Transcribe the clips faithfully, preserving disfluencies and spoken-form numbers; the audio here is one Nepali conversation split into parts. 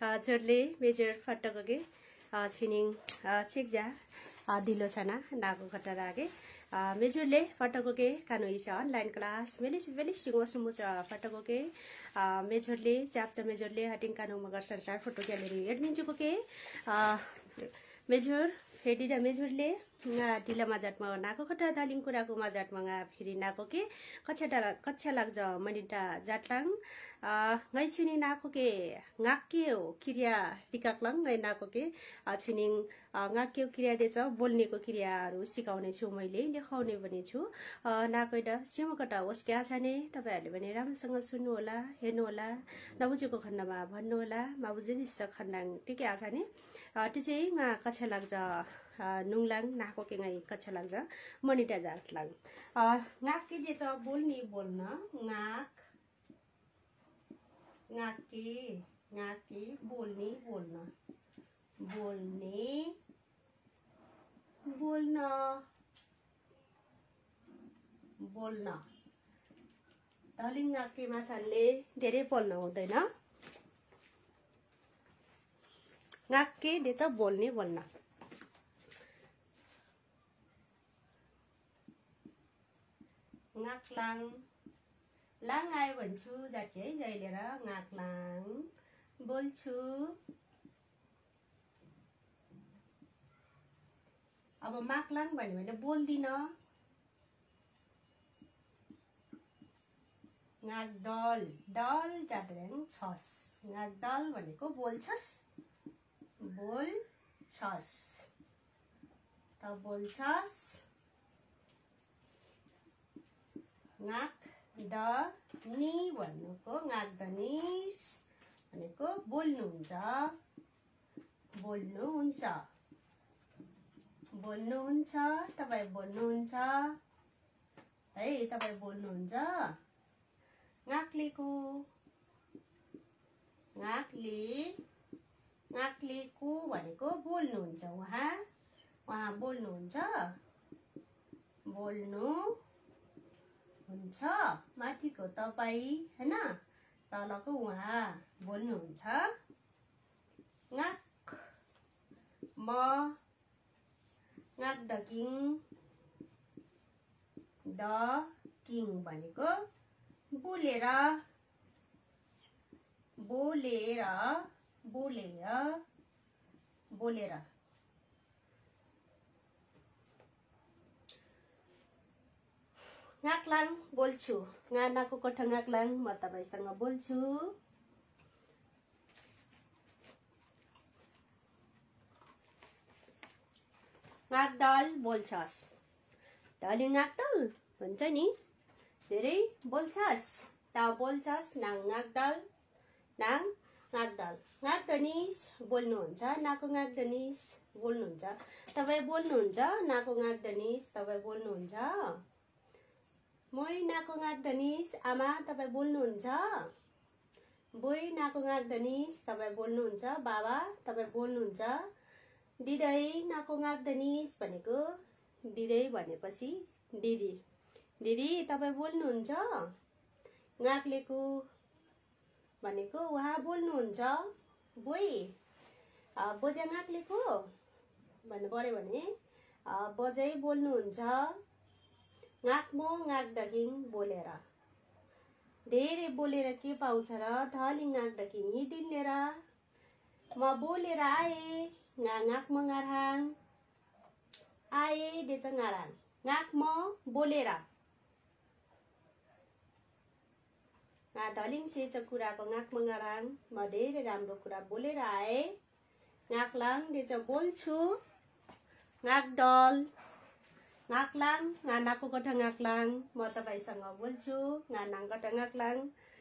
जोरले मेजर फटकगे छिनिङ चिकजा दिलो छना नागो खटा रागे मेजरले फटकगे कानो इसा अनलाइन क्लास मेलिस मेलिस सिंगो सुमुच फटकगे मेजरले चापचा मेजरले हटिङ कानो मगर संसार फोटो ग्यालेरी एडमिन जुको के मेजर फेडिदा मेजरले ढिला माजाटमा नाको खटा दालिङ कुराको माजाटमा फेरि नाको के कच्छा कच्छा लाग्छ मनिटा जाटलाङ ngೈ छिनिङ नाको के ngaक्यो क्रिया रिकाक्लाङ ngै नाको के छिनिङ ngaक्यो क्रिया देछ बोल्नेको क्रियाहरू सिकाउने छु मैले लेखाउने पनि छु नाकोइदा सिमकटा ओस्क्या छने तपाईहरुले पनि राम्रोसँग सुन्नु होला हेर्नु होला नबुझेको खण्डमा भन्नु होला माबुझिदिस खण्डाङ टिके आछने त्यसै मा कच्छा लाग्छ नुङलाङ नाको के ngै कच्छा लाग्छ मनिटा जाटलाङ ngaक्के देछ बोल्ने बोल्न ngaक ngaके ngaके बोल्ने बोल्न बोल्ने बोल्न बोल्न दालिङ ngaके माछाले धेरै बोल्न हुँदैन ngaके देछ बोल्ने बोल्न ngaक्लाङ लाङ आयो भन्छु जाके जैलेर ngaक्लाङ बोल्छु अब माक्लाङ भन्यो भने बोल्दिन ngaक्दल दल जाटेर छस ngaक्दल भनेको बोल्छस् बोल्छस् त बोल्छस् ngaक द नि भन्नुको ngaक्दनिस भनेको बोल्नुहुन्छ बोल्नुहुन्छ बोल्नुहुन्छ तपाई बोल्नुहुन्छ है तपाई बोल्नुहुन्छ ngaक्लेको ngaक्ले ngaक्लेको भनेको बोल्नुहुन्छ उहाँ उहाँ बोल्नुहुन्छ बोल्नु हुन्छ माथिको तपाई हैन तलको उहाँ बोल्नुहुन्छ ngaक म ngaक द किङ द किङ भनेको बोलेर बोलेर बोलेर बोलेर ngaक्लाङ बोल्छु गानाको कथा ngaक्लाङ म तपाईसँग बोल्छु ngaक्दल बोल्छस् दलि ngaक्दल हुन्छ नि धेरै बोल्छस् ता बोल्छस् नाङ ngaक्दल नाङ ngaक्दल ngaक्दनिस बोल्नुहुन्छ नाको ngaक्दनिस बोल्नुहुन्छ तपाई बोल्नुहुन्छ नाको ngaक्दनिस तपाई बोल्नुहुन्छ मोइ नाको ngaक्दनिस आमा तपाई बोल्नुहुन्छ बोइ नाको ngaक्दनिस तपाई बोल्नुहुन्छ बाबा तपाई बोल्नुहुन्छ दिदै नाको ngaक्दनिस भनेको दिदै भनेपछि दिदी दिदी तपाई बोल्नुहुन्छ ngaक्लेको भनेको उहाँ बोल्नुहुन्छ बोइ बोजा ngaक्लेको भन्नु पर्यो भने बजै बोल्नुहुन्छ ngaक्मो ngaक्दकिङ बोलेर धेरै बोलेर के पाउँछ र थलि ngaक्दकिङ हिदिलेर म बोलेर आए nga ngaक्म ngaराङ आए देछ ngaराङ ngaक्म बोलेर nga धलिङ सेच कुराको ngaक्म ngaराङ म धेरै राम्रो कुरा बोलेर आए ngaक्लाङ देछ बोल्छु ngaक्दल ngaक्लाङ गानाको कथा ngaक्लाङ म तपाईसँग बोल्छु गानाङ कथा ngaक्लाङ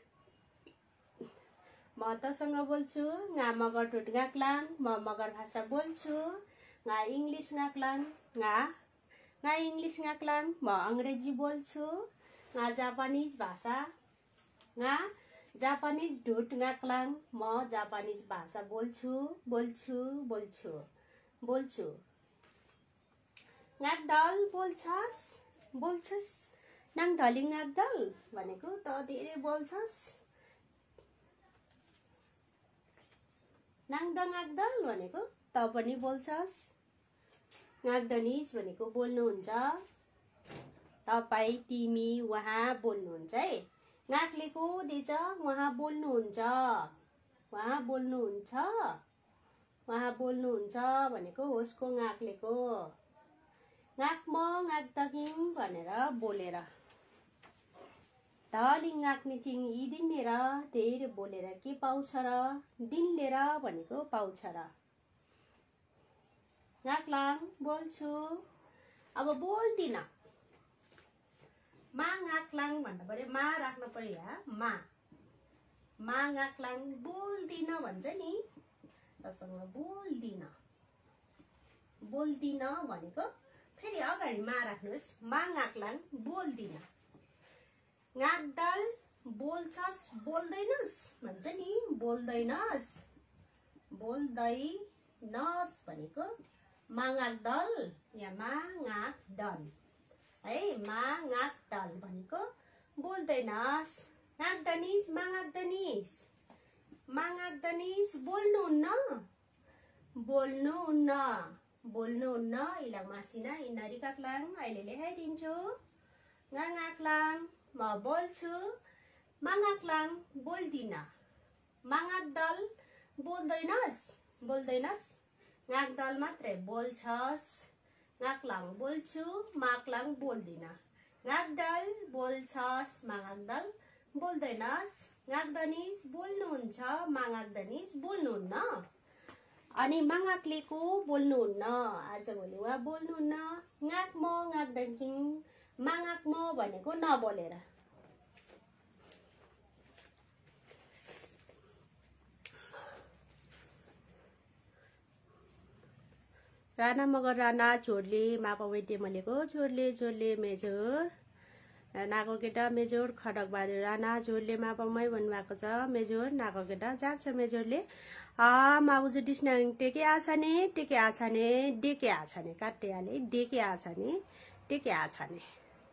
म तसँग बोल्छु nga मगर टुट ngaक्लाङ म मगर भाषा बोल्छु nga इंग्लिश ngaक्लाङ nga nga इंग्लिश ngaक्लाङ म अंग्रेजी बोल्छु nga जापानीज भाषा nga जापानीज ढुट ngaक्लाङ म जापानीज भाषा बोल्छु बोल्छु बोल्छु बोल्छु ngaक्दल बोल्छस् बोल्छस् नाङ धलिङ ngaक्दल भनेको त धेरै बोल्छस् नाङ्द ङाक्दल भनेको त पनि बोल्छस्। ङाक्दनिस भनेको बोल्नुहुन्छ। तपाईँ, तिमी, उहाँ बोल्नुहुन्छ है। ङाक्लेको दिन्छ उहाँ बोल्नुहुन्छ। उहाँ बोल्नुहुन्छ। उहाँ बोल्नुहुन्छ भनेको उसको ङाक्लेको। ङाक्म ङाक्दगिङ भनेर बोलेर। धलिङ ङाक्निथिङ इदिन्ने र धेरै बोलेर के पाउँछ र? दिनले र भनेको पाउँछ र। ङाक्लाङ बोल्छु। अब बोल्दिन। मा ङाक्लाङ भन्नु पर्यो, मा राख्नु पर्यो यहाँ, मा। मा ङाक्लाङ बोल्दिन भन्छ नि, तसँग बोल्दिन। बोल्दिन भनेको फेरि अगाडि मा राख्नुहोस्। मा ङाक्लाङ बोल्दिन। ङाक्दल बोल्छस् बोल्दैनस् भन्छ नि, बोल्दैनस्। बोल्दैनस् भनेको मा ङाक्दल या मा ङाक्दल है। मा ङाक्दल भनेको बोल्दैनस्। ङाक्दनिस मा ङाक्दनिस। मा ङाक्दनिस बोल्नुहुन्न। बोल्नुहुन्न। बोल्नुहुन्न इलाङ मासिना इनारी काक्लाङ अहिले लेखाइदिन्छु। ङा ङाक्लाङ म बोल्छु। मा ङाक्लाङ बोल्दिन। मा ङाक्दल बोल्दैनस्। बोल्दैनस्। ङाक्दल मात्रै बोल्छस्। ङाक्लाङ बोल्छु। माक्लाङ बोल्दिन। ङाक्दल बोल्छस्। मा ङाक्दल बोल्दैनस्। ङाक्दनिस बोल्नुहुन्छ। मा ङाक्दनिस बोल्नुहुन्न। अनि मा ङाक्लेको बोल्नुहुन्न। आजभोलि उहाँ बोल्नुहुन्न। ङाक्म ङाक्दगिङ मा ङाक्म भनेको नबोलेर। राणा मगर राणा छोडले मापा वैद्य मलेको छोडले छोडले मेजोर नाको केटा मेजोर खडक बहादुर राणा छोडले मापामै भन्नुभएको छ। मेजोर नाको केटा जाग्छ मेजोरले। आ माउजु डिस्नाङ टेके आछाने टेके आछाने डेके आछाने काट्टेयाले डेके आछाने टेके आछाने।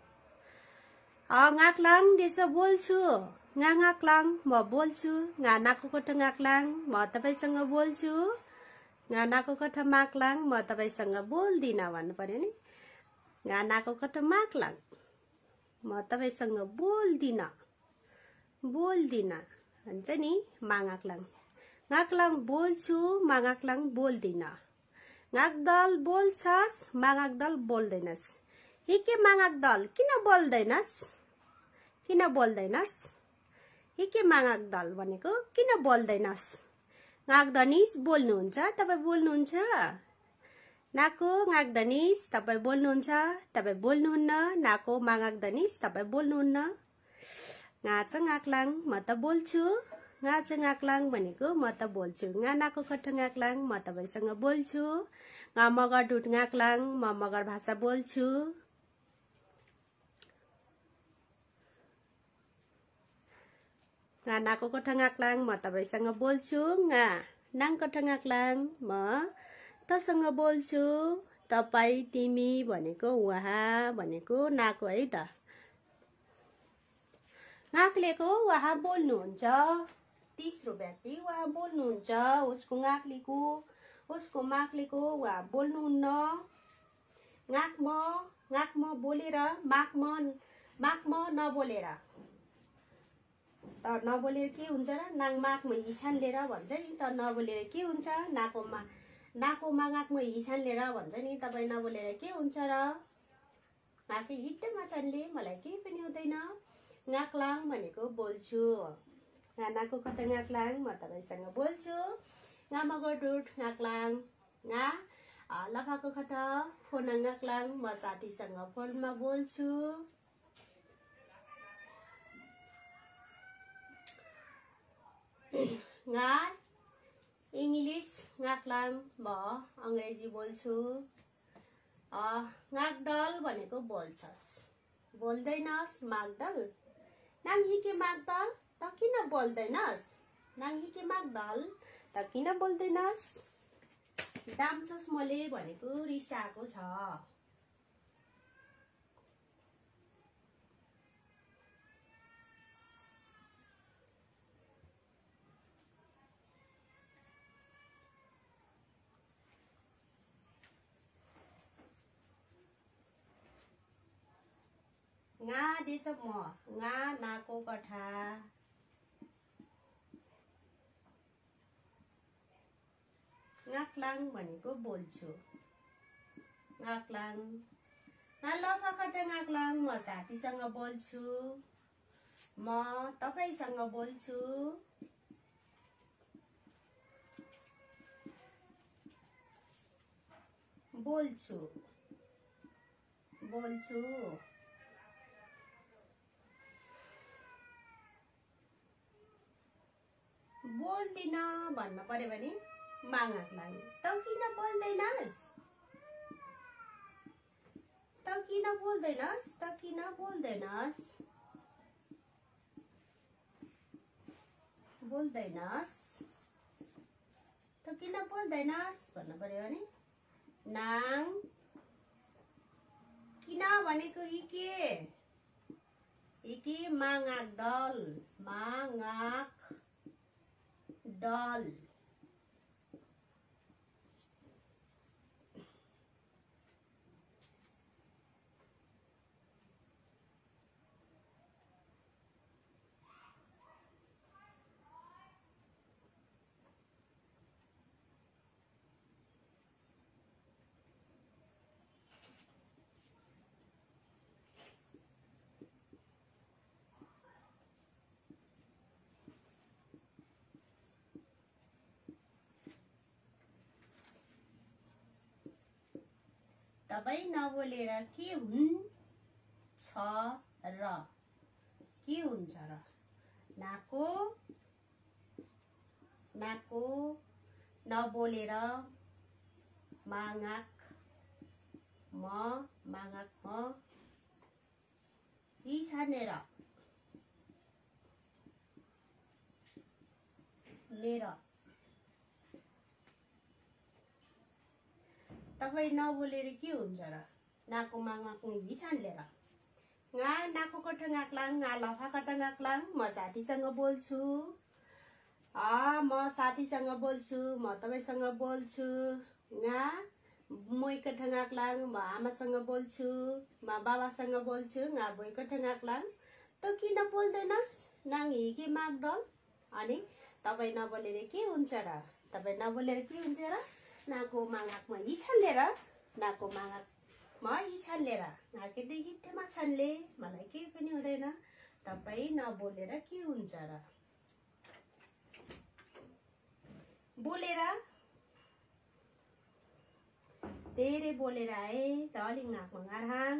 आ ङाक्लाङ देश बोल्छु। ङा ङाक्लाङ म बोल्छु। ङा नाको कोठा ङाक्लाङ म तपाईसँग बोल्छु। ङा नाको कोठा माक्लाङ म तपाईसँग बोल्दिन भन्नु पर्यो नि। ङा नाको कोठा माक्लाङ म तपाईसँग बोल्दिन। बोल्दिन भन्छ नि मा ङाक्लाङ। ङाक्लाङ बोल्छु। मा ङाक्लाङ बोल्दिन। ङाक्दल बोल्छस्। मा ङाक्दल बोल्दैनस्। हिके मा ङाक्दल किन बोल्दैनस्। किन बोल्दैनस्। हिके मा ङाक्दल भनेको किन बोल्दैनस्। ङाक्दनिस बोल्नुहुन्छ। तपाईँ बोल्नुहुन्छ। नाको ङाक्दनिस तपाईँ बोल्नुहुन्छ। तपाईँ बोल्नुहुन्न। नाको मा ङाक्दनिस तपाईँ बोल्नुहुन्न। ङाच ङाक्लाङ म त बोल्छु। ङाच ङाक्लाङ भनेको म त बोल्छु। ङा नाको कठा ङाक्लाङ म तपाईसँग बोल्छु। ङा मगर ढुट ङाक्लाङ म मगर भाषा बोल्छु। ङा नाको कठा ङाक्लाङ म तपाईसँग बोल्छु। ङा नाङ कठा ङाक्लाङ म तसँग बोल्छु। तपाईँ, तिमी भनेको उहाँ भनेको नाको है त। ङाक्लेको उहाँ बोल्नुहुन्छ। तेस्रो व्यक्ति उहाँ बोल्नुहुन्छ। उसको ङाक्लेको उसको माक्लेको उहाँ बोल्नुहुन्न। ङाक्म ङाक्म बोलेर माक्म माक्म नबोलेर। त नबोलेर के हुन्छ र नाङ माक्म हिसान लिएर भन्छ नि। त नबोलेर के हुन्छ नाकोमा नाको मागाक्म हिसान लिएर भन्छ नि। तपाईँ नबोलेर के हुन्छ र। माके हिट्ट माछानले मलाई केही पनि हुँदैन। ङाक्लाङ भनेको बोल्छु। ङा नाको कता ङाक्लाङ म तपाईसँग बोल्छु। ङा मगर ढुट ङाक्लाङ ङा लफाको खटा फोन ङाक्लाङ म साथीसँग फोनमा बोल्छु। ङा इङ्ग्लिस ङाक्लाङ म अङ्ग्रेजी बोल्छु। ङाक्दल भनेको बोल्छस्। बोल्दैनस् माक्दल। नाङ हिके माक्दल त किन बोल्दैनस्। नाङ हिके माक्दल त किन बोल्दैनस्। दाम्छस् मैले भनेको रिसाएको छ। ngá दिएछ म ngá नाको कठा ngaklang भनेको बोल्छु ngaklang लफा खटा ngaklang म साथीसँग बोल्छु म तपाईसँग बोल्छु बोल्छु बोल्छु बोल्दिन भन्न पर्यो भने मागाक्लाङ तँ किन बोल्दैनस् तँ किन बोल्दैनस् तँ किन बोल्दैनस् बोल्दैनस् तँ किन बोल्दैनस् भन्न पर्यो भने नाङ किन भनेको इके इके मागाक दल मागाक दल तपाईं नबोलेर के हुन्छ र के हुन्छ र नाको नाको नबोलेर मागाक म मागाक म यी छानेर लेर तपाईं नबोलेर के हुन्छ र नाको मागाक यी छानलेर ngá नाको कठा ngaklang ngá लफा कठा ngaklang म साथीसँग बोल्छु आ म साथीसँग बोल्छु म तपाईसँग बोल्छु ngá मोइ कठा ngaklang म आमासँग बोल्छु म बाबासँग बोल्छु ngá बोइ कठा ngaklang तँ किन बोल्दैनस् नाङ हिके माग्दल अनि तपाईं नबोलेर के हुन्छ र तपाईं नबोलेर के हुन्छ र नाको मागाक म यी छानलेर नाको मागाक म यी छानलेर नाकेटे हिट्ठेमा छानले मलाई केही पनि हुँदैन तपाईं नबोलेर के हुन्छ र बोलेर धेरै बोलेर आए त अलिक नाकमा गारहाङ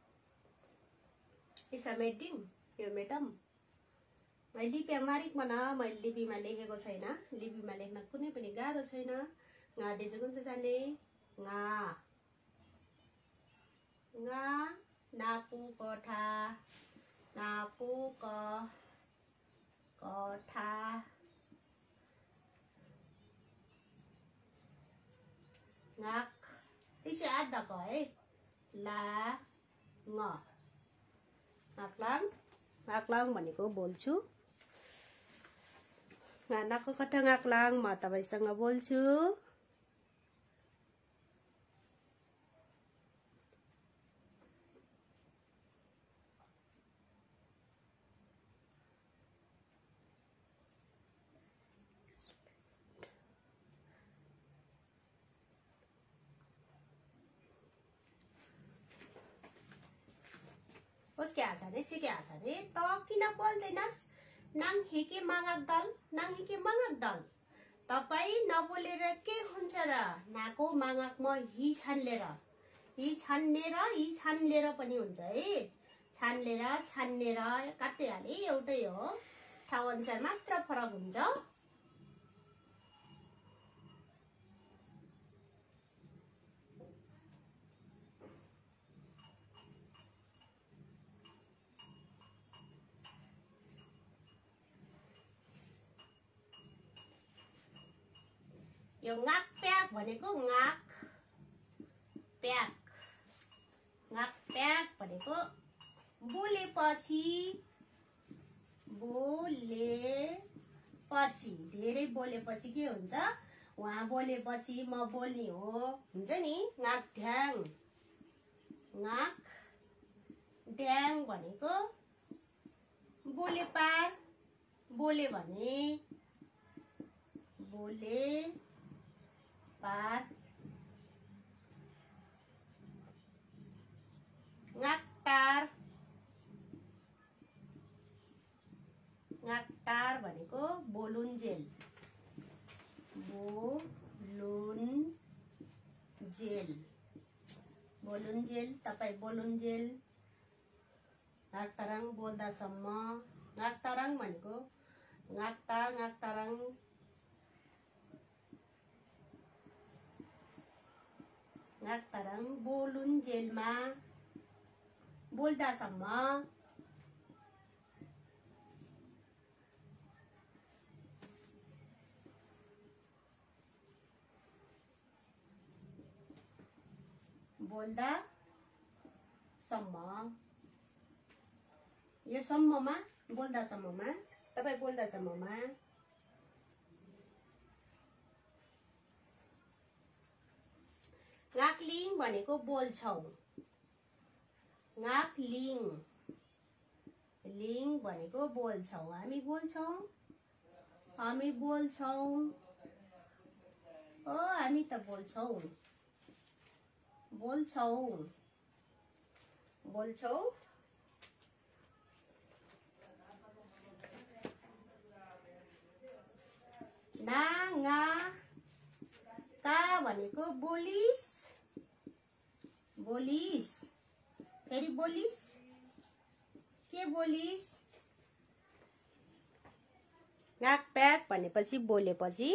यसो मेटिङ यो मेटम मैले लिपिमा मारिक मना मैले लिपिमा लेखेको छैन लिपिमा लेख्न कुनै पनि गाह्रो छैन ngá दे चाहिँ कुन चाहिँ जाने ngá ngá नाकु कठा नाकु क कठा ngak त्यसै आधा क है ला ng ngaklang ngaklang भनेको बोल्छु ngá नाको कठा ngaklang म तपाईसँग बोल्छु उसके आछारे सिके आछारे त किन बोल्दैनस् नाङ हिके मागाक दल नाङ हिके मागाक दल तपाईं नबोलेर के हुन्छ र नाको मागाक म हि छानलेर हि छान्नेर हि छानलेर पनि हुन्छ है छानलेर छान्नेर काटिहाले एउटै हो ठाउँ अनुसार मात्र फरक हुन्छ यो ngak प्याक भनेको ngak प्याक ngak प्याक भनेको बोलेपछि बोलेपछि धेरै बोलेपछि के हुन्छ उहाँ बोलेपछि म बोल्ने हो हुन्छ नि ngak ढ्याङ ngak ड्याङ भनेको बोले पार, बोले भने बोले पार। गाकटार, गाकटार भनेको बोलुन्जेल, बोलुन्जेल, बोलुन्जेल। तपाईं बोलुन्जेल गाकटाराङ बोल्दासम्म। गाकटाराङ भनेको गाकटार, गाकटाराङ। गाकटाराङ बोलुन्जेलमा बोल्दासम्म। बोल्दा सम्म, यो सम्ममा बोल्दा सम्ममा, तपाईं बोल्दा सम्ममा। गाक्लिङ भनेको बोल्छौ, गाक्लिङ, लिङ भनेको बोल्छौ, हामी बोल्छौ, हामी बोल्छौ, ओ हामी त बोल्छौ, बोल्छौ, बोल्छौ। ना गा का भनेको बोलिस, बोलिस, फेरि बोलिस, के बोलिस। गाक प्याक भनेपछि बोलेपछि।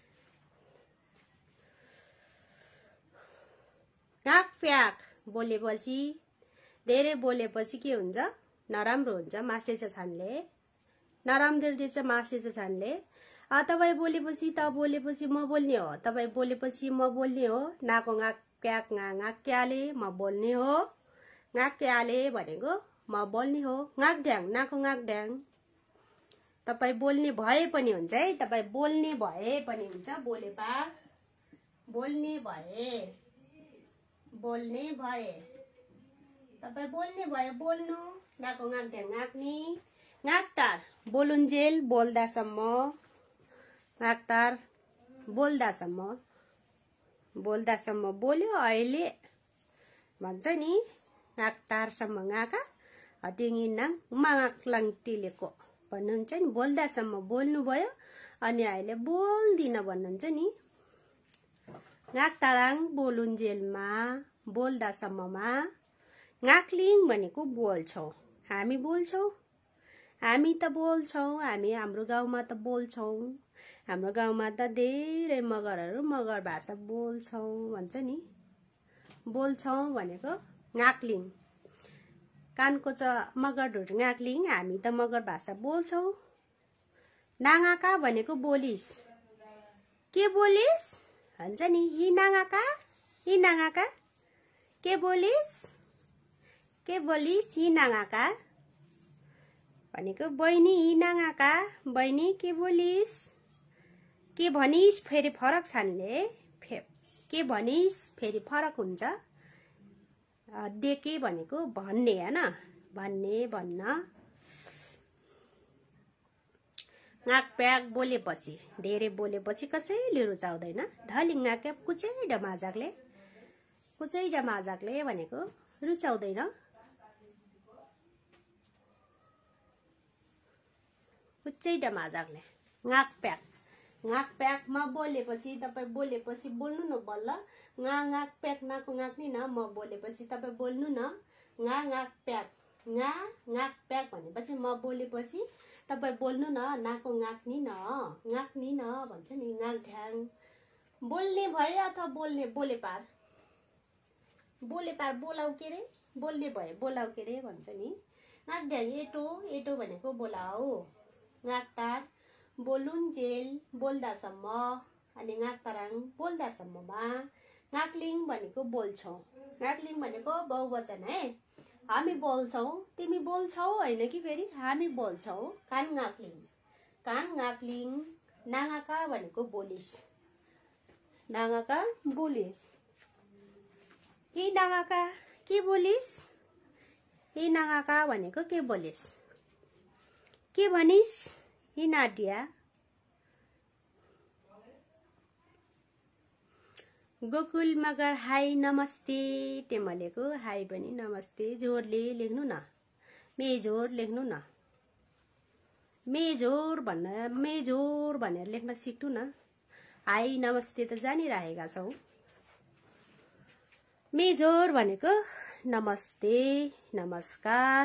गाक प्याक बोलेपछि, धेरै बोलेपछि के हुन्छ? नराम्रो हुन्छ, मासेछ छानले, नराम्रो दिन्छ मासेछ छानले। तपाईँ बोलेपछि त बोलेपछि म बोल्ने हो, तपाईँ बोलेपछि म बोल्ने हो। नाको गाक प्याक गा गाक क्याले म बोल्ने हो, गाक क्याले भनेको म बोल्ने हो। गाक ड्याङ, नाको गाक ड्याङ, तपाईँ बोल्ने भए पनि हुन्छ है, तपाईँ बोल्ने भए पनि हुन्छ। बोले पार, बोल्ने भए, बोल्ने भए, तपाईँ बोल्ने भए बोल्नु। नाको गाक ड्याङ गाक्ने। गाकटार बोलुन्जेल बोल्दासम्म, गाकटार बोल्दासम्म, बोल्दासम्म बोल्यो अहिले भन्छ नि। गाकटारसम्म गाका हटिङिनाङ मागाक्लाङ टिलेको भन्नुहुन्छ नि। बोल्दासम्म बोल्नुभयो अनि अहिले बोल्दिन भन्नुहुन्छ नि। गाकटाराङ बोलुन्जेलमा बोल्दासम्ममा। गाक्लिङ भनेको बोल्छौ, हामी बोल्छौ, हामी त बोल्छौ, हामी हाम्रो गाउँमा त बोल्छौ, हाम्रो गाउँमा त धेरै मगरहरू मगर भाषा बोल्छौ भन्छ नि। बोल्छौ भनेको गाक्लिङ। कानको च मगर ढुट गाक्लिङ, हामी त मगर भाषा बोल्छौ। नागाका भनेको बोलिस, के बोलिस भन्छ नि। हि नागाका, हि नागाका, के बोलिस, के बोलिस, हि नागाका भनेको बहिनी, हि नागाका, बहिनी के बोलिस। के भनिस फेरि फरक छानले, के भनिस फेरि फरक हुन्छ। देके भनेको भन्ने हैन, भन्ने भन्न। गाक प्याक बोलेपछि, धेरै बोलेपछि कसैले रुचाउँदैन। धलिङ गाक कुचैडा माजाकले, कुचैडा माजाकले भनेको रुचाउँदैन। कुचैडा माजाकले। गाक प्याक, गाक प्याकमा बोलेपछि तपाईँ बोलेपछि बोल्नु न बल्ल। गा गाक प्याक नाको गाक नि न, म बोलेपछि तपाईँ बोल्नु न। गा गाक प्याक, गा गाक प्याक भनेपछि म बोलेपछि तपाईँ बोल्नु न। नाको गाक नि न, गाक नि न भन्छ नि। गाक ढ्याङ बोल्ने भए अथवा बोल्ने बोले पार, बोले पार बोलाउ के रे, बोल्ने भए बोलाउ के रे भन्छ नि। गाक ढ्याङ एटो, एटो भनेको बोलाउ। गाकटार बोलुन्जेल बोल्दासम्म अनि गाकटाराङ बोल्दासम्ममा। गाक्लिङ भनेको बोल्छौ, गाक्लिङ भनेको बहुवचन है। हामी बोल्छौ, तिमी बोल्छौ हैन कि फेरि हामी बोल्छौ। कान गाक्लिङ, कान गाक्लिङ। नागाका भनेको बोलिस, नागाका बोलिस। कि नागाका के बोलिस, ए नागाका भनेको के बोलिस्? के भनिस्? ए नाडिया गोकुल मगर हाई नमस्ते टेमलेको हाई पनि नमस्ते जोरले लेख्नु न मेजोर लेख्नु न मेजोर भन्न मेजोर भनेर लेख्न सिक्नु न हाई नमस्ते त जानिरहेका छौ मेजोर भनेको नमस्ते नमस्कार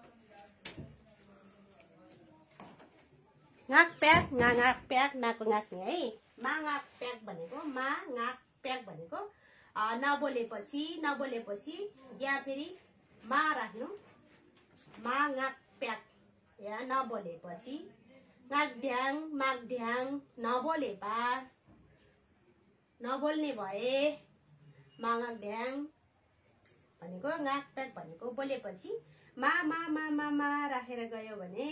ngaak प्याक nga ngaak प्याक नाको ngaak है मा ngaak प्याक भनेको मा ngaak प्याक भनेको नबोलेपछि नबोलेपछि या फेरि मा राख्नु मा ngaak प्याक या नबोलेपछि ngaak ढ्याङ माग ढ्याङ नबोले पार नबोल्ने भए मा ngaak ढ्याङ भनेको ngaak प्याक भनेको बोलेपछि मा मा मा मा मा राखेर गयो भने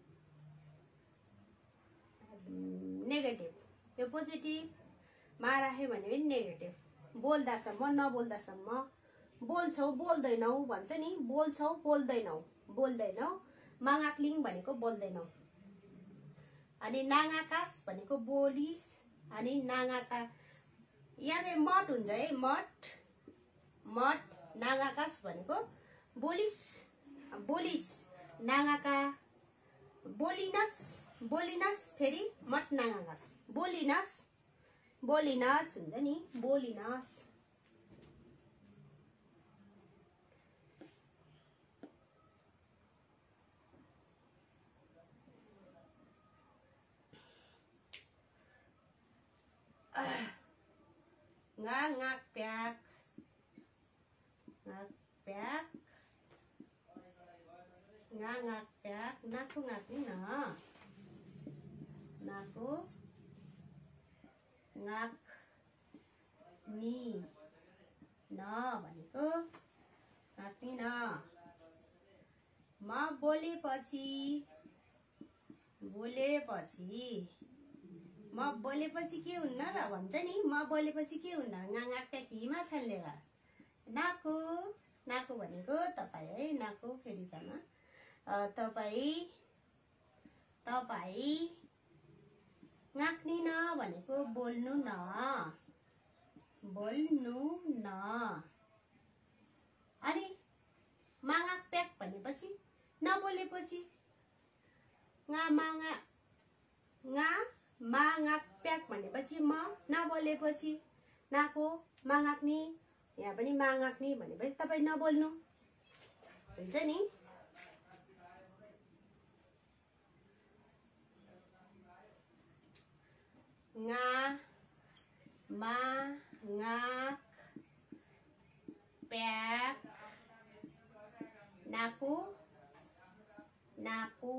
नेगेटिभ यो पोजिटिभ मा राख्यो भने पनि नेगेटिभ बोल्दासम्म नबोल्दासम्म बोल्छौ बोल्दैनौ भन्छ नि बोल्छौ बोल्दैनौ बोल्दैनौ मागाक्लिङ भनेको बोल्दैनौ अनि नागाकास भनेको बोलिस अनि नागाका यहाँ मठ हुन्छ है मठ मठ नागाकास भनेको बोलिस बोलिस नागाका बोलिनस बोलिनस फेरि मठ नागाकास बोलिनस बोलिनस हुन्छ नि बोलिनस nga ngak प्याक ngak प्याक nga ngak प्याक नाकु ngakni न नाकु ngak नि न भनेको ngakni न म बोलेपछि बोलेपछि म बोलेपछि के हुन्न र भन्छ नि म बोलेपछि के हुन्न ngaak प्याक हिमा छल्लेर नाकु नाकु भनेको तपाई है नाकु फेरि छैन तपाई तपाई ngakni न भनेको बोल्नु न बोल्नु न अनि मागाक प्याक भनेपछि नबोलेपछि nga मागा nga मागाक प्याक भनेपछि म नबोलेपछि नाको मागाक्नी यहाँ पनि मागाक्नी भनेपछि तपाई नबोल्नु हुन्छ नि nga ma ngak प्याक नाकु नाकु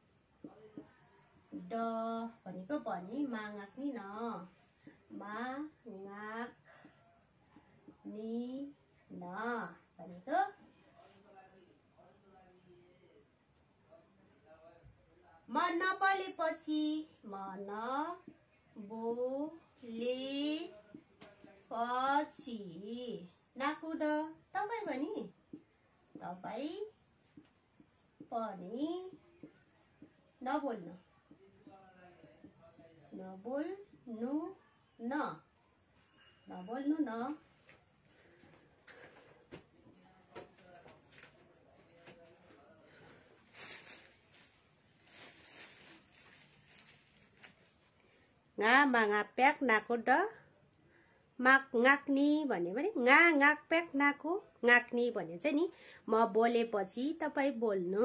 ड भनेको पनि मागाक्नी न मा ngaक नि न भनेको म नबोलेपछि म न बोलेपछि नाकु ड तपाई पनि तपाई पनि नबोल्नु नबोल्नु न नबोल्नु न nga manga प्याक नाको ड माक ngakni भन्ने भने nga ngak प्याक नाको ngakni भने चाहिँ नि म बोलेपछि तपाई बोल्नु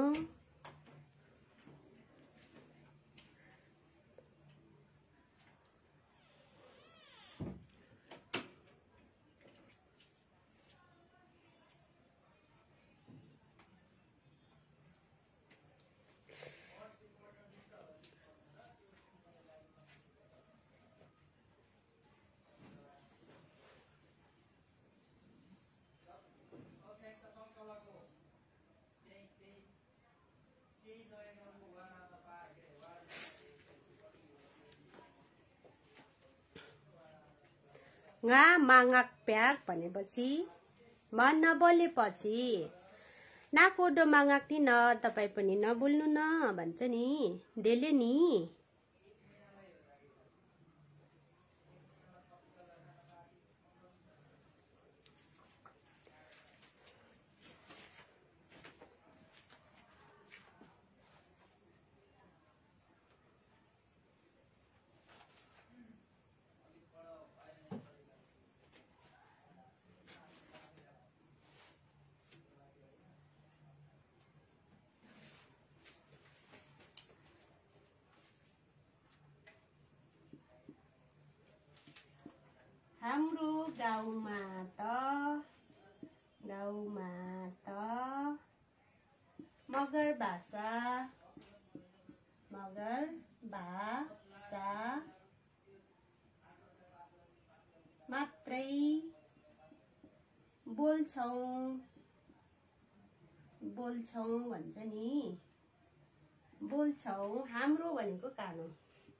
nga mangak प्याक भनेपछि म नबोलेपछि नाक ओडोमा गाक्ने न तपाईँ पनि नबोल्नु न भन्छ नि देले नि। हाम्रो गाउँमा त गाउँमा त मगर भाषा मगर भाषा मात्रै बोल्छौं बोल्छौं भन्छ नि बोल्छौं। हाम्रो भनेको कानुन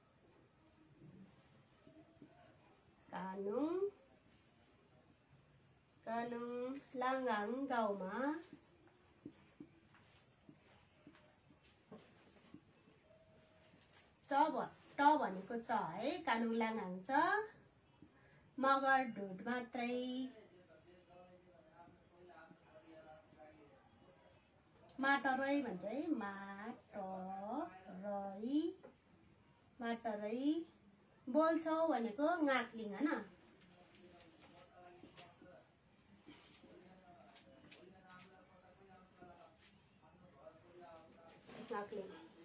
कानुन कानुन लाङाङ गाउँमा च ट भनेको च है कानुन लाङाङ च मगर ढुड मात्रै माटरै भन्छ है माटरै माटरै बोल्छौ भनेको गाक्लिङ हैन गाक्लिङ।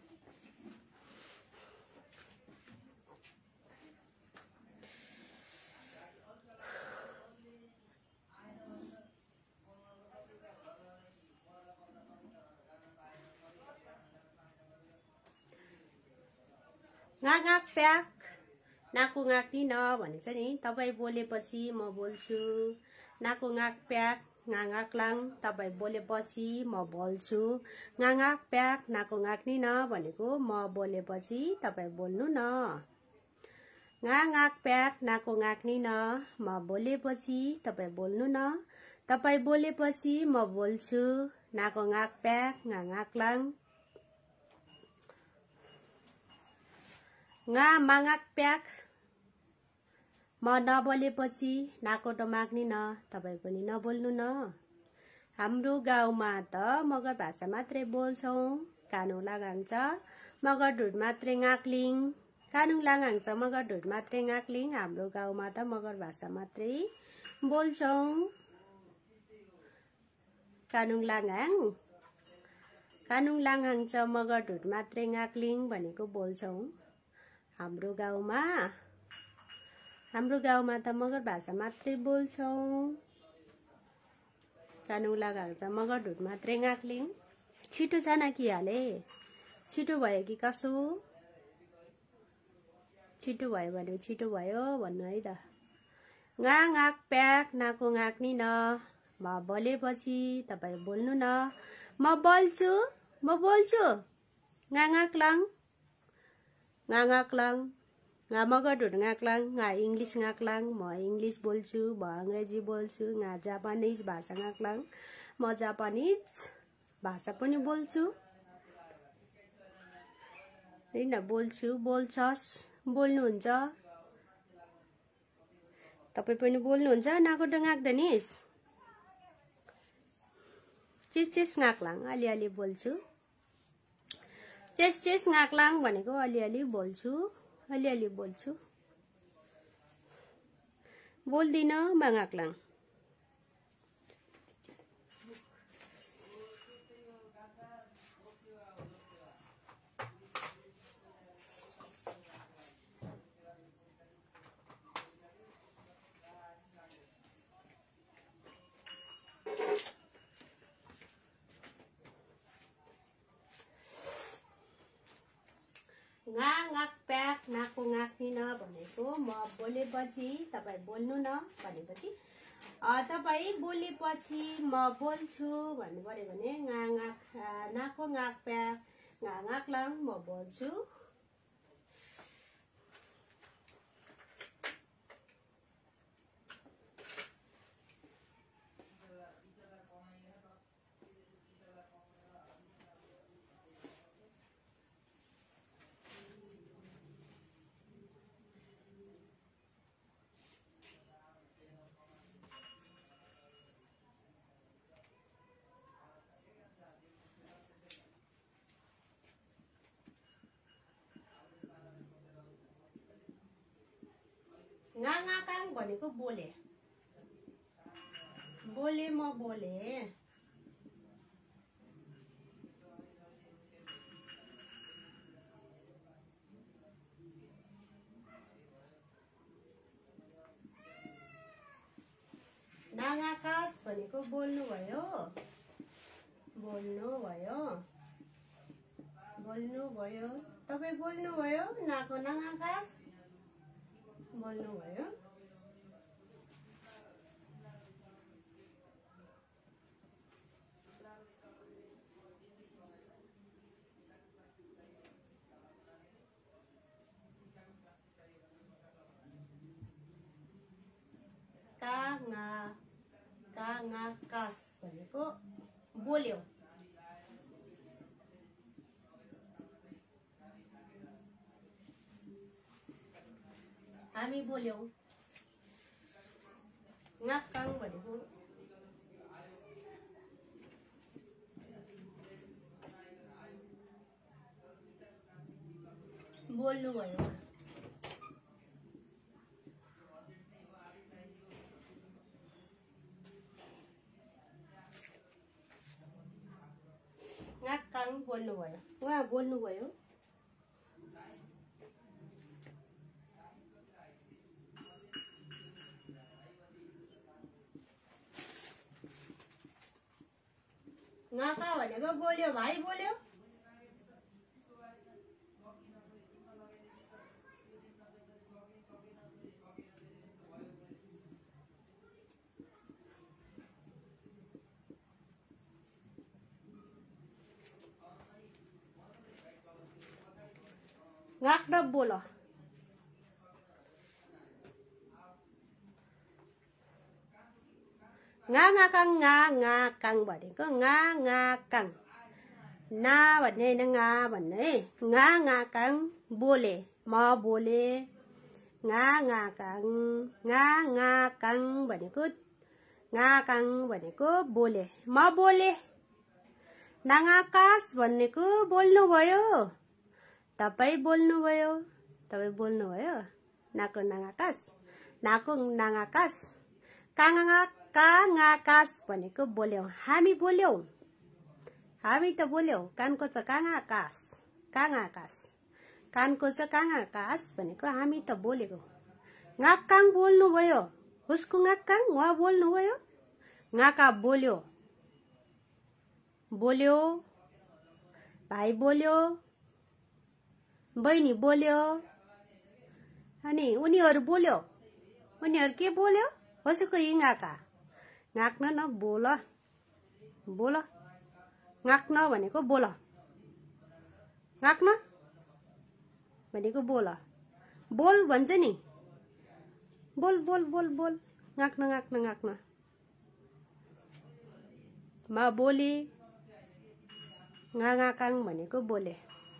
गाक प्याक नाकु गाक्नी न भन्छ नि तपाईँ बोलेपछि म बोल्छु। नाकु गाक प्याक गाक्लाङ तपाईँ बोलेपछि म बोल्छु। गाक प्याक नाकु गाक्नी न भनेको म बोलेपछि तपाईँ बोल्नु न। गाक प्याक नाकु गाक्नी न म बोलेपछि तपाईँ बोल्नु न। तपाईँ बोलेपछि म बोल्छु। नाकु गाक प्याक गाक्लाङ गा मागाक प्याक म नबोलेपछि नाकोटो माग्ने न तपाईँ पनि नबोल्नु न। हाम्रो गाउँमा त मगर भाषा मात्रै बोल्छौं कानु लागान्छ मगर ढुड मात्रै गाक्लिङ कानु लागान्छ मगर ढुड मात्रै गाक्लिङ। हाम्रो गाउँमा त मगर भाषा मात्रै बोल्छौं कानु लागाङ कानु लागाङ छ मगर ढुड मात्रै गाक्लिङ भनेको बोल्छौं। हाम्रो गाउँमा हाम्रो गाउँमा त मगर भाषा मात्रै बोल्छौं कानु लागान्छ मगर ढुड मात्रै गाक्लिङ। छिटो छ न कि हाले छिटो भयो कि कसो छिटो भयो भने छिटो भयो भन्नु है त। गा गाक प्याक नाकु गाक्नी न म बोलेपछि तपाईँ बोल्नु न। म बोल्छु म बोल्छु गा गाक्लाङ गा गाक्लाङ गा मगर ढुड गाक्लाङ गा इङ्ग्लिस गाक्लाङ म इङ्ग्लिस बोल्छु म अङ्ग्रेजी बोल्छु गा जापानिज भाषा गाक्लाङ म जापानिज भाषा पनि बोल्छु हैन बोल्छु बोल्छस् बोल्नुहुन्छ तपाईँ पनि बोल्नुहुन्छ। नाकोटो गाक्दनिस् चिस चिस गाक्लाङ अलिअलि बोल्छु। चेस चेस गाक्लाङ भनेको अलिअलि बोल्छु अलिअलि बोल्छु बोल्दिन म गाक्लाङ। गा गाक प्याक नाकु गाक्नी न भनेको म बोलेपछि तपाईँ बोल्नु न भनेपछि तपाईँ बोलेपछि म बोल्छु भन्नु पर्यो भने गा गाक नाकु गाक प्याक गा गाक्लाङ म बोल्छु। गागाकाङ भनेको बोले बोले म बोले नागाकाश भनेको बोल्नु भयो बोल्नु भयो बोल्नु भयो तपाईं बोल्नु भयो नाको नागाकाश बोल्नु भयो कागा कागाकाश भनेको बोल्यो हामी बोल्यौ गाकाङ भनेको बोल्नु भयो गाकाङ बोल्नु भयो उहाँ बोल्नु भयो गाका भनेको बोल्यो भाइ बोल्यो गाक्न बोल गागाकाङ गागाकाङ भनेको गागाकाङ ना भन्ने होइन गा भन्ने गागाकाङ बोले म बोले गागाकाङ गागाकाङ भनेको गाकाङ भनेको बोले म बोले नागाकाश भनेको बोल्नु भयो तपाईँ बोल्नु भयो तपाईँ बोल्नु भयो नाको नागाकाश नाको नागाकाश कागा कागाकाश भनेको बोल्यौ हामी बोल्यौ हामी त बोल्यौ कानको छ कागाकाश कागाकाश कानको छ कागाकाश भनेको हामी त बोलेको गाकाङ बोल्नु भयो उसको गाकाङ उहाँ बोल्नु भयो गाका बोल्यो बोल्यो भाइ बोल्यो बहिनी बोल्यो अनि उनीहरू बोल्यो उनीहरू के बोल्यो उसको गाका गाक्न न बोल बोल गाक्न भनेको बोल गाक्न भनेको बोल बोल भन्छ नि बोल बोल बोल बोल गाक्न गाक्न गाक्न म बोले गागाकाङ भनेको बोले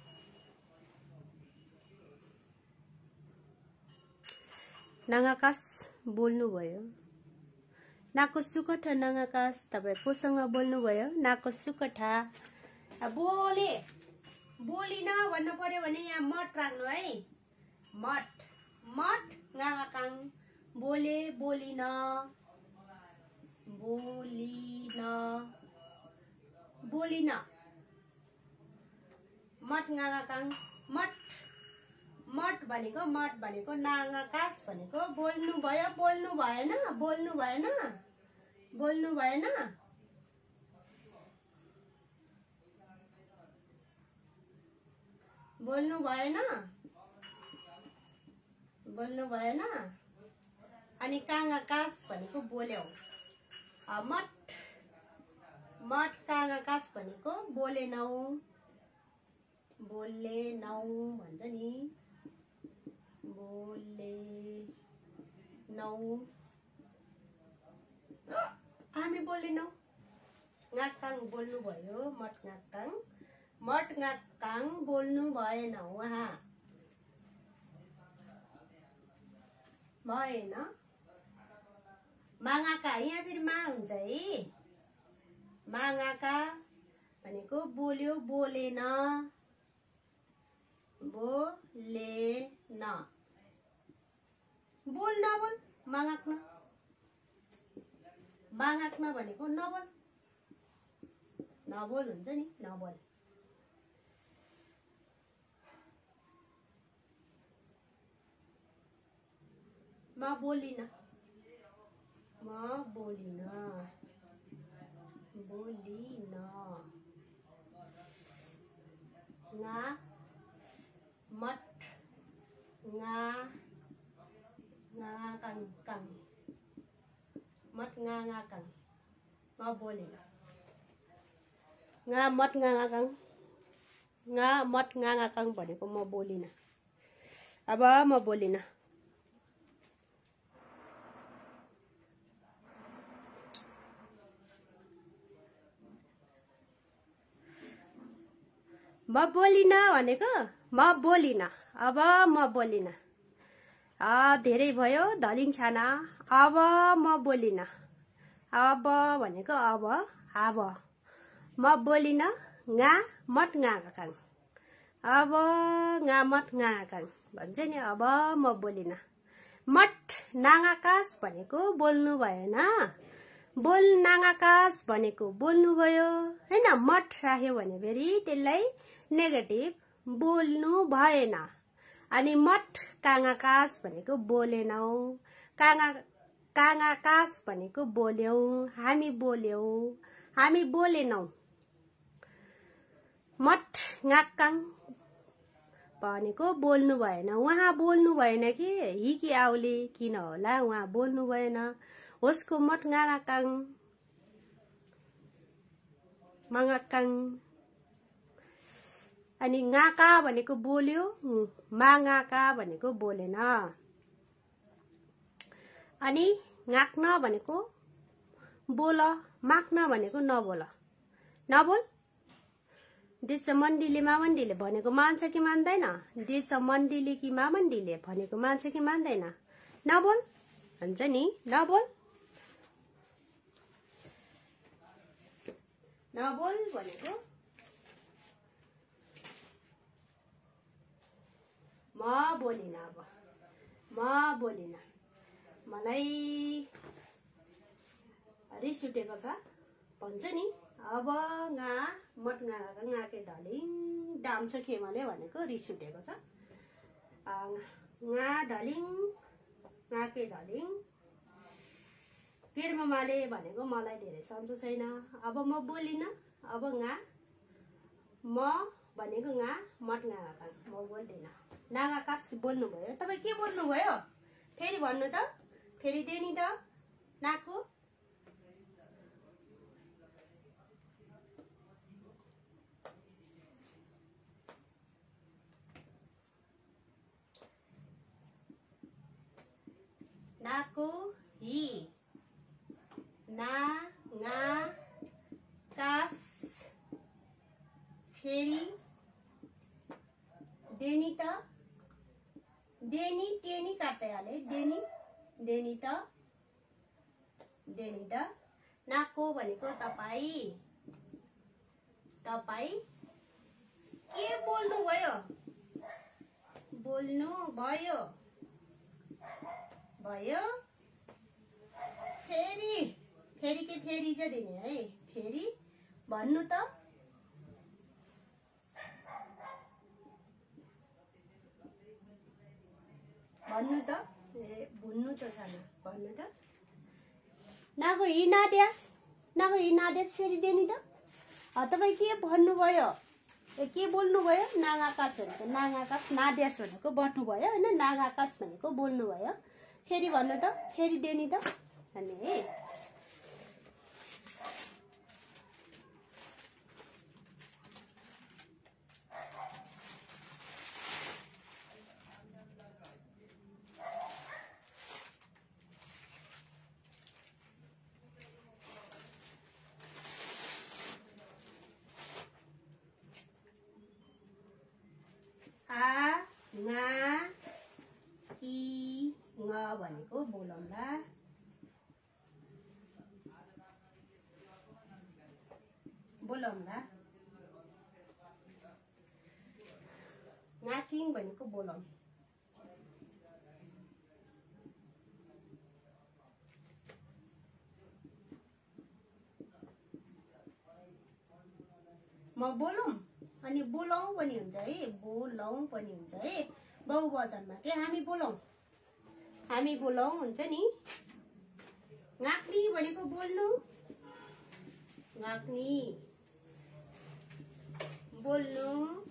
नागाकाश बोल्नु भयो नाको सुकठा नागाकाश तपाईँ कोसँग बोल्नु भयो नाको सुकठा बोले बोलिन भन्नु पर्यो भने यहाँ मठ राख्नु है मठ मठ गागाकाङ बोले बोलिन बोलिन बोलिन मठ गागाकाङ मठ मठ भनेको मठ भनेको नागाकाश भनेको बोल्नु भयो बोल्नु भएन बोल्नु भएन बोल्नु भएन बोल्नु भएन बोल्नु भएन अनि कागाकाश भनेको बोल्यौ मठ मठ कागाकाश भनेको बोलेनौ बोलेनौ भन्छ नि बोले नौ हामी बोलेनौ गाकाङ बोल्नु भयो मठ गाकाङ मठ गाकाङ बोल्नु भएन उहाँ भएन मागाका यहाँ फेरि मा हुन्छ है मागाका भनेको बोल्यो बोलेन बोलेन बोल नबोल मागाक्न मागाक्न भनेको नबोल नबोल हुन्छ नि नबोल म बोलिन म बोलिन बोलिन nga mất nga nga căng căng mất nga nga căng ma boleh nga mất nga nga căng nga mất nga nga căng भनेको म बोलिन अब म बोलिन म बोलिन भनेको म बोलिन अब म बोलिन अ धेरै भयो धलिङ छाना अब म बोलिन अब भनेको अब अब म बोलिन nga मत nga काङ अब nga मत nga काङ भन्छ नि अब म बोलिन मत नागाकाश भनेको बोल्नु भएन बोल नागाकाश भनेको बोल्नु भयो हैन मत राख्यो भने फेरि त्यसलाई नेगेटिभ बोल्नु भएन अनि मत काङाकाश भनेको बोलेनौ काङा काङाकाश भनेको बोल्यौ हामी बोल्यौ हामी बोलेनौ मत ngaकाङ भनेको बोल्नु भएन उहाँ बोल्नु भएन कि हि कि आउले किन होला उहाँ बोल्नु भएन उसको मत ngaकाङ mangaकाङ अनि ngaका भनेको बोल्यो मागाका भनेको बोलेन अनि ngaक्न भनेको बोल माक्न भनेको नबोल नबोल दिच मण्डीले मामण्डीले भनेको मान्छ कि मान्दैन दिच मण्डीले कि मामण्डीले भनेको मान्छ कि मान्दैन नबोल भन्छ नि नबोल नबोल भनेको म बोलिन अब म बोलिन मलाई रिस उठेको छ भन्छ नि अब nga मत nga ngaके धलिङ दाम छ खेमले भनेको रिस उठेको छ nga धलिङ ngaके धलिङ केरमाले भनेको मलाई धेरै सन्चो छैन अब म बोलिन अब nga म भनेको nga मत nga म बोल्दिन नागाकाश बोल्नु भयो तपाई के बोल्नु भयो फेरि भन्नु त फेरि देनी त नाको नाको हि ना nga कास फेरि देनी त देनी टेनी काट्दै हाले देनी देनी त देनी त नाको भनेको तपाई तपाई के बोल्नु भयो बोल्नु भयो भयो फेरि फेरि के फेरि चाहिँ दिने है फेरि भन्नु त भन्नु त ए भन्नु त छैन भन्नु त नागो इ नाड्यास नागो इ नाड्यास फेरि दिने त तपाई के भन्नु भयो ए के बोल्नु भयो नागाकाश भनेको नागाकाश नाड्यास भनेको बट्नु भयो हैन नागाकाश भनेको बोल्नु भयो फेरि भन्नु त फेरि देनी त भन्ने है भनेको बोलौँला बोलौँला ngaking भनेको बोलौँ म बोलौँ अनि बोलौँ पनि हुन्छ है, बोलौँ पनि हुन्छ है बहुवचनमा के हामी बोलौँ हामी बोलौँ हुन्छ नि। गाक्नी भनेको बोल्नु, गाक्नी बोल्नु।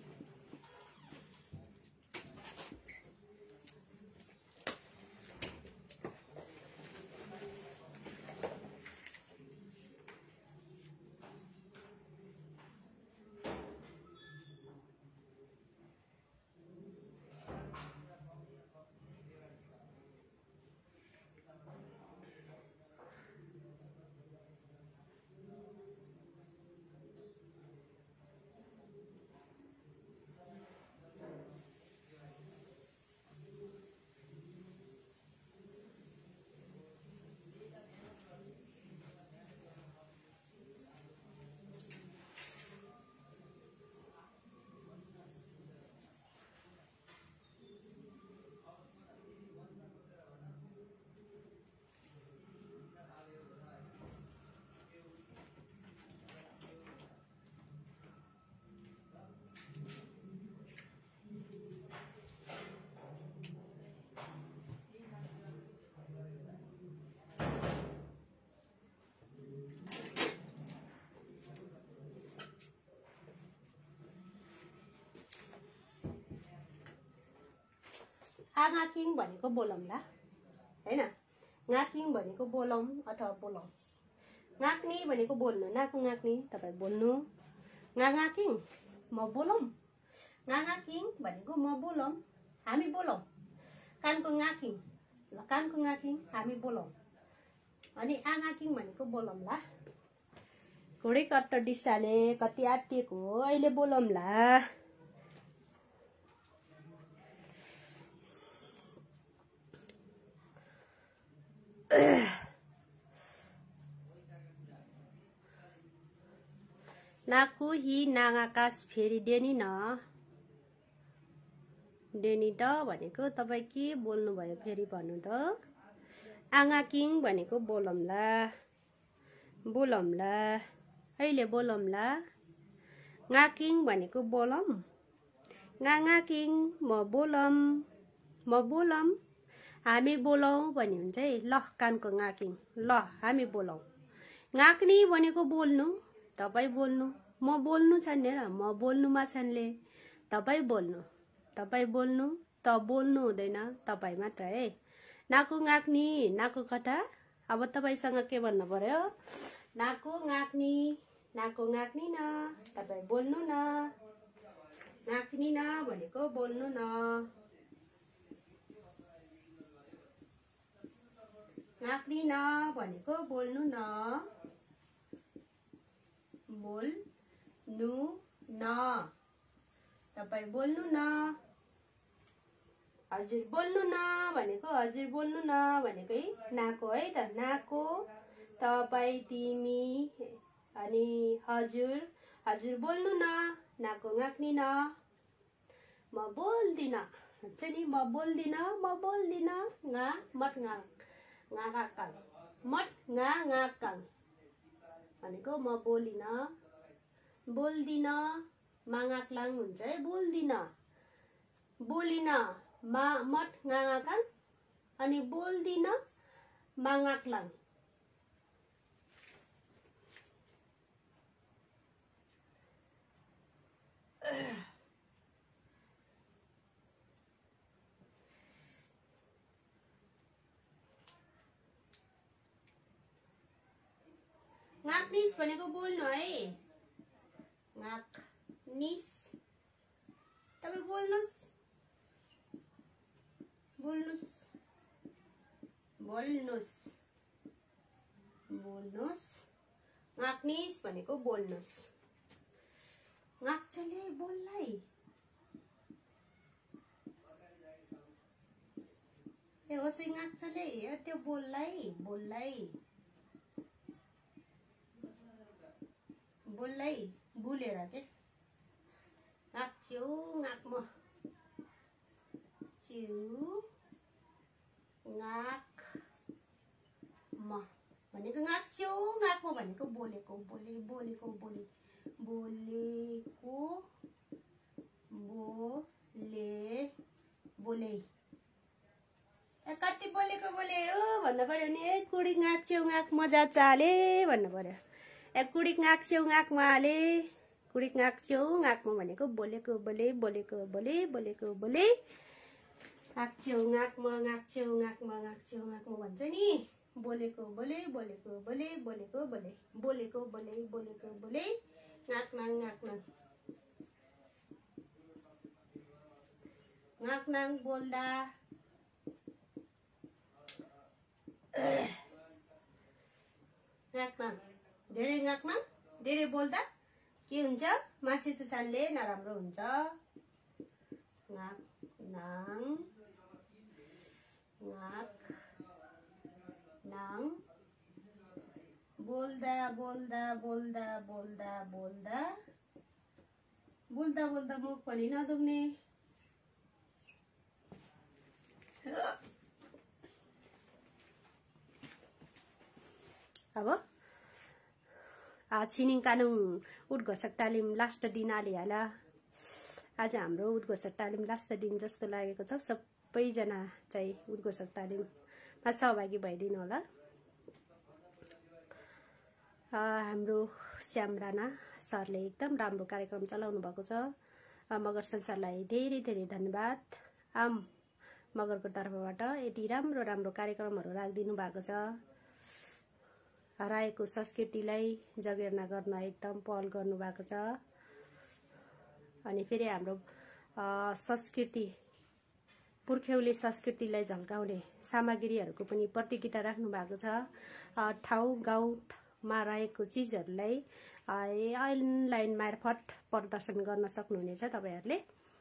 आगाकिङ भनेको बोलौँला हैन, गाकिङ भनेको बोलौँ अथवा बोलौँ। गाक्ने भनेको बोल्नु, नाकु गाक्ने तपाईँ बोल्नु। गागाकिङ म बोलौँ, गागाकिङ भनेको म बोलौँ हामी बोलौँ। कानको गाकिङ ल कानको गाकिङ हामी बोलौँ। अनि आगाकिङ भनेको बोलौँला। घोडे कट्ट डिस्साले कति आत्तिएको हो अहिले बोलौँला। नाकु हि नागाकास फेरि डेनी न डेनी त भनेको तपाईँ के बोल्नु भयो फेरि भन्नु त। आगाकिङ भनेको बोलौँला बोलौँला अहिले बोलौँला। गाकिङ भनेको बोलौँ, गागाकिङ म बोलौँ म बोलौँ हामी बोलौँ भन्ने हुन्छ है। ल कानको गाकिङ ल हामी बोलौँ। गाक्ने भनेको बोल्नु, तपाईँ बोल्नु, म बोल्नु छान्ने र म बोल्नुमा छान्ले, तपाईँ बोल्नु तपाईँ बोल्नु त बोल्नु हुँदैन तपाईँ मात्र है। नाकु गाक्नी नाकु कटा अब तपाईँसँग के भन्नु पर्यो। नाकु गाक्नी नाकु गाक्नी न तपाईँ बोल्नु न। गाक्नी न भनेको बोल्नु न। गाक्नी न भनेको बोल्नु न, बोल्नु न तपाईँ बोल्नु न। हजुर बोल्नु न भनेको हजुर बोल्नु न भनेको है नाको है त। नाको तपाईँ तिमी अनि हजुर हजुर बोल्नु न। नाको गाक्नी न म बोल्दिन हुन्छ नि, म बोल्दिन म बोल्दिन। गा मट गा गागाकाङ मट गा गाकाङ भनेको म बोलिन बोल्दिन। मागाक्लाङ हुन्छ है बोल्दिन बोलिन मा मट गागाकाङ अनि बोल्दिन मागाक्लाङ। गाक्निस भनेको बोल्नु है। गाक्निस तपाईँ बोल्नुस् बोल्नुस् बोल्नुस् बोल्नुस्। गाक्निस भनेको बोल्नुस्। गाक्छले बोल्लाई ए होसै गाक्छले त्यो बोल्लाई बोल्लाई बोल्लाई बोलेर के गाक्छ्यौ गाक्म छु गाक म भनेको गाक्छ्यौ गाक्म भनेको बोलेको बोले बोलेको बोले बोलेको बोले बोले ए कति बोलेको बोले हो भन्नु पर्यो नि। ए कुडी गाँक छेउ गाँक मजा चाले भन्नु पर्यो। ए कुडी गाँक छेउ गाँकमा हाले कुडी गाँक छेउ गाँकमा भनेको बोलेको बोले बोलेको बोले बोलेको बोले गाँक छेउ गाँकमा गाँक छेउ गाँकमा गाँक छेउ गाँकमा भन्छ नि। बोलेको बोले बोलेको बोले बोलेको बोले बोलेको बोले बोलेको बोले गाँक नाङ गाँक नाङ गाँक नाङ बोल्दा गाँक नाङ धेरै गाँक नाङ धेरै बोल्दा के हुन्छ? मासु चुसानले नराम्रो हुन्छ। गाँक नाङ गाँक नाङ बोल्दा बोल्दा बोल्दा बोल्दा बोल्दा बोल्दा बोल्दा मुख पनि नदुख्ने। अब छिनिङ कानुङ उद्घोषक तालिम लास्ट दिन आलिहाल। आज हाम्रो उद्घोषक तालिम लास्ट दिन जस्तो लागेको छ। सबैजना चाहिँ उद्घोषक तालिममा सहभागी भइदिनु होला। हाम्रो श्याम राणा सरले एकदम राम्रो कार्यक्रम चलाउनु भएको छ। मगर संसारलाई धेरै धेरै धन्यवाद। आम मगरको तर्फबाट यति राम्रो राम्रो कार्यक्रमहरू राखिदिनु भएको छ। हराएको संस्कृतिलाई जगेर्ना गर्न एकदम पहल गर्नु भएको छ। अनि फेरि हाम्रो संस्कृति पुर्ख्यौली संस्कृतिलाई झल्काउने सामग्रीहरूको पनि प्रतियोगिता राख्नु भएको छ। ठाउँ गाउँमा रहेको चिजहरूलाई अनलाइन मार्फत प्रदर्शन गर्न सक्नुहुनेछ तपाईहरुले।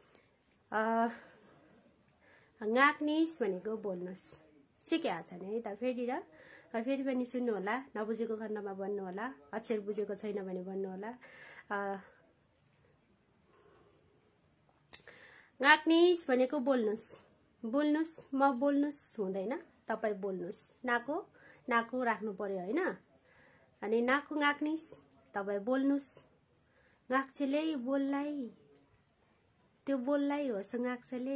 गाँक्निस भनेको बोल्नुस् सिकेको छ नि त। फेरि र फेरि पनि सुन्नु होला। नबुझेको खण्डमा भन्नु होला। अक्षर बुझेको छैन भने भन्नु होला। गाँक्निस भनेको बोल्नुस् बोल्नुस् म बोल्नुस् हुँदैन। तपाई बोल्नुस्। नाको नाको राख्नु पर्यो हैन। अनि नाको गाँक्निस तपाई बोल्नुस्। गाँक्छेले बोल्लाई त्यो बोल्लाई होस् गाँक्छेले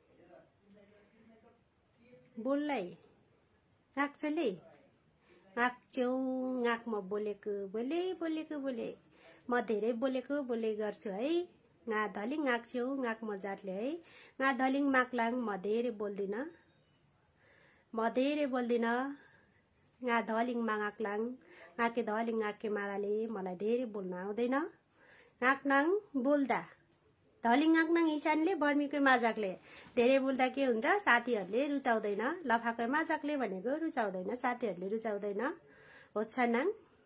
बोल्लाई गाँक्छेले गाँक्छेउ गाँकमा बोलेको बोले बोलेको बोले म धेरै बोलेको बोले गर्छु है। गा धलिङ गाँक्छेउ गाँक मजाले है। गा धलिङ माक्लाङ म धेरै बोल्दिन म धेरै बोल्दिन। गा धलिङ मागाक्लाङ गाके धलिङ गाके माराले मलाई धेरै बोल्न आउँदैन। गाँक्नाङ बोल्दा धलिङ गाँक्नाङ इसानले बर्मीकै माजाकले धेरै बोल्दा के हुन्छ? साथीहरूले रुचाउँदैन। लफाकै माजाकले भनेको रुचाउँदैन, साथीहरूले रुचाउँदैन। होच्छनाङ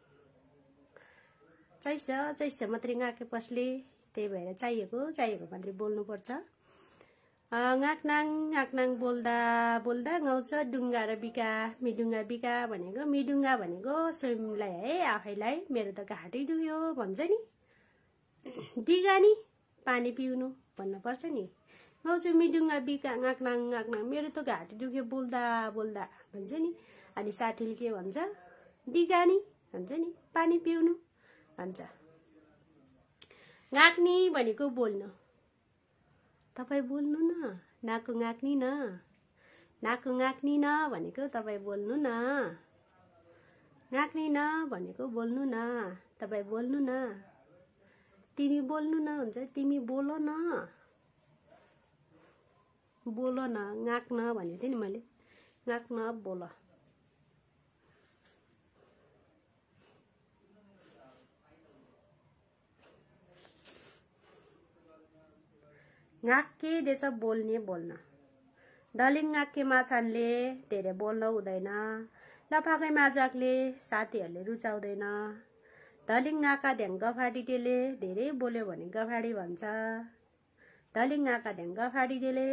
चैस चैस मात्रै गाके पस्ले त्यही भएर चाहिएको चाहिएको मात्रै बोल्नुपर्छ। गाँक्नाङ गाँक्नाङ बोल्दा बोल्दा गाउँछ डुङ्गा र बिका मिडुङ्गा बिका भनेको मिडुङ्गा भनेको स्वयंलाई है आफैलाई मेरो त घाँटी दुख्यो भन्छ नि। दिगानी पानी पिउनु भन्नुपर्छ नि। गाउँछु मिडुङ्गा बिका गाँक्नाङ गाँक्नाङ मेरो त घाँटी दुख्यो बोल्दा बोल्दा भन्छ नि। अनि साथीले के भन्छ? दिगानी भन्छ नि पानी पिउनु भन्छ। गाँक्नी भनेको बोल्नु। तपाई बोल्नु न। नाको गाँक्नी न नाको गाँक्नी न भनेको तपाई बोल्नु न। गाँक्नी न भनेको बोल्नु न। तपाई बोल्नु न। तिमी बोल्नु न हुन्छ। तिमी बोल न बोल न। गाँक न भनेको थिएँ नि मैले। गाँक न बोल। गाँके देछ बोल्ने बोल्न। दलिङ गाँके माछानले धेरै बोल्न हुँदैन। लफाकै माजाकले साथीहरूले रुचाउँदैन। दलिङ गाका ध्यान गफाडीले धेरै बोल्यो भने गफाडी भन्छ। दलिङ गाका ध्यान गफाडीले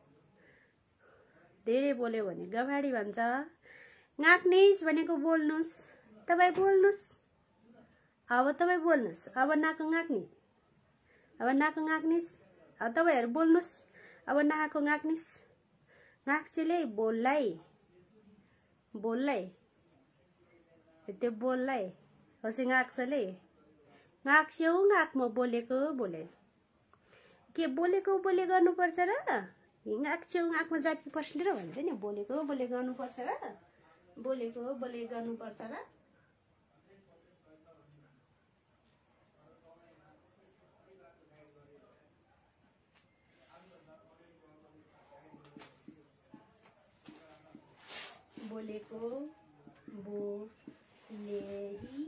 धेरै बोल्यो भने गफाडी भन्छ। गाँक्निस भनेको बोल्नुस्। तपाई बोल्नुस्। अब तपाई बोल्नुस्। अब नाको गाँक्नी अब नाको गाँक्निस। अब तपाईहरु बोल्नुस्। अब नाको गाँक्निस। गाँक्छेले बोल्लाई बोल्लाई त्यो बोल्लाई होस् गाँक्छले ngak च्याउ ngak म बोलेको बोले के बोलेको बोले गर्नुपर्छ र ngak च्याउ ngak म जाति पस्ले र भन्छ नि बोलेको बोले गर्नुपर्छ र बोलेको बोले गर्नुपर्छ र बोलेको बोलेही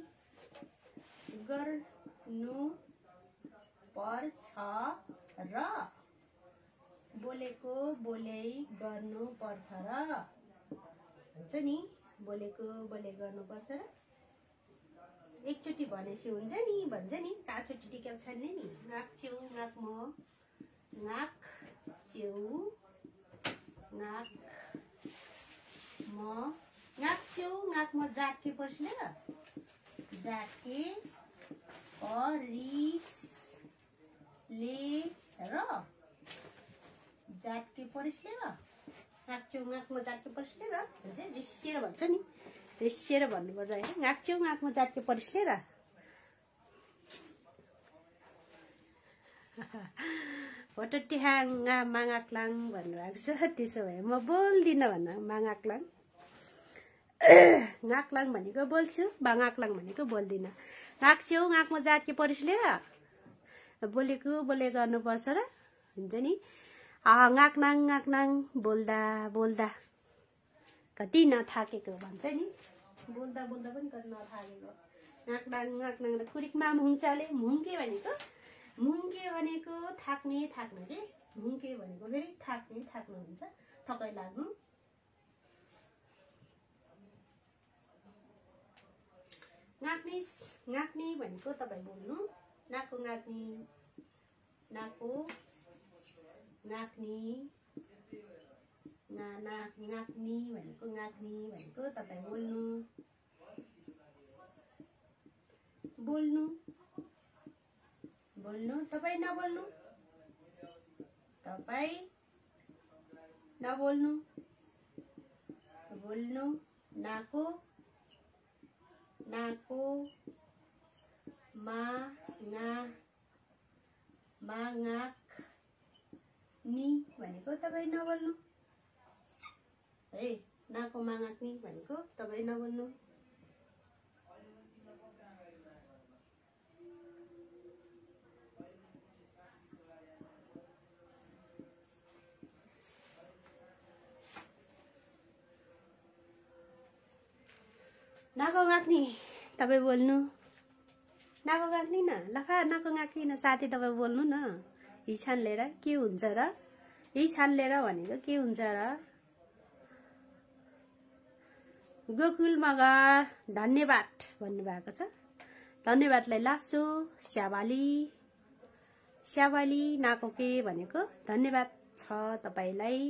गर्नु पर्छ र बोलेको बोले गर्नु पर्छ र हुन्छ नि बोलेको बोले गर्नु पर्छ र एकचोटी भनेपछि हुन्छ नि भन्छ नि काचोटी टिक्याउ छान्ने नि ngak च्याउ ngak म ngak च्याउ ngak म ngak च्याउ ngak म जाटके पर्सले र जाटके परिसले र जाटके परिसले र ngak च्याउ ngak म जाटके परिसले र भन्छ रिसिएर भन्छ नि रिसिएर भन्नुपर्छ होइन ngak च्याउ ngak म जाटके परिसले र होटोटिहाङ माङाक्लाङ भन्नुभएको छ त्यसो भए म बोल्दिनँ भन्न माङाक्लाङ ngaklang भनेको बोल्छु बाङाक्लाङ भनेको बोल्दिनँ ngak च्याउ ngak म जातके परिसले र बोलेको बोले गर्नुपर्छ र हुन्छ नि ngakनाङ ngakनाङ बोल्दा बोल्दा कति नथाकेको भन्छ नि बोल्दा बोल्दा पनि कति नथाकेको ngakनाङ ngakनाङ र कुरिकमा मुङचाले मुङके भनेको मुङके भनेको थाक्ने थाक्नु के मुङके भनेको फेरि थाक्ने थाक्नु हुन्छ थकाइ लाग्नु ngaknis ngakni भनेको तपाईं बोल्नु नाको ngakni नाको ngakni ना ना ngakni भनेको ngakni भनेको तपाईं बोल्नु बोल्नु बोल्नु तपाईं नबोल्नु तपाईं नबोल्नु बोल्नु नाको नाको मा ना मा ngak नि भनेको तपाईं नबोल्नु है नाको मा ngak नि भनेको तपाईं नबोल्नु नाको ngakni तपाईं बोल्नु नाको ngakni न लखा नाको ngakni न साथी तपाईं बोल्नु न हिछान लिएर के हुन्छ र हिछान लिएर भनेको के हुन्छ र गोकुल मगर धन्यवाद भन्नुभएको छ धन्यवादलाई लासो स्याबाली स्याबाली नाको के भनेको धन्यवाद छ तपाईलाई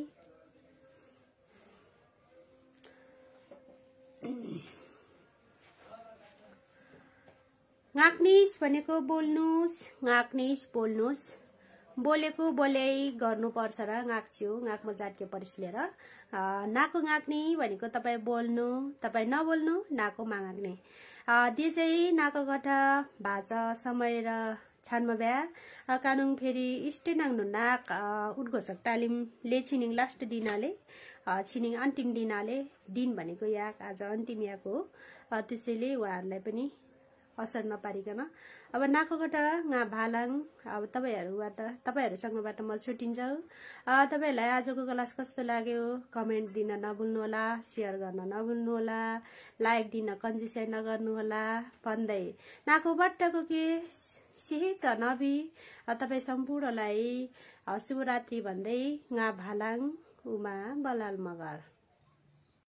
ngaknis भनेको बोल्नुस् ngaknis बोल्नुस् बोलेको बोलै गर्नुपर्छ र ngak च्याउ ngak म जातके परिसले र नाको ngakni भनेको तपाईं बोल्नु तपाईं नबोल्नु नाको माङाक्ने दे चाहिँ नाको गठा भाषा समय र छानमा ब्या कानुङ फेरि स्टेनाङ नाक उद्घोषक तालिम ले छिनिङ लास्ट दिनाले छिनिङ अन्तिम दिनाले दिन भनेको याक आज अन्तिम याक हो त्यसैले उहाँहरूलाई पनि असर नपारिकन अब नाकोबाट गा भालाङ अब तपाईहरुबाट तपाईहरुसँगबाट म छुटिन्छु तपाईहरुलाई आजको क्लास कस्तो लाग्यो कमेन्ट दिन नभुल्नु होला शेयर गर्न नभुल्नु होला लाइक दिन कन्जुसाइ नगर्नु होला भन्दै नाकोबाटको के सिहे छ नबी तपाई सम्पूर्णलाई शुभरात्रि भन्दै गा भालाङ उमा बलाल मगर।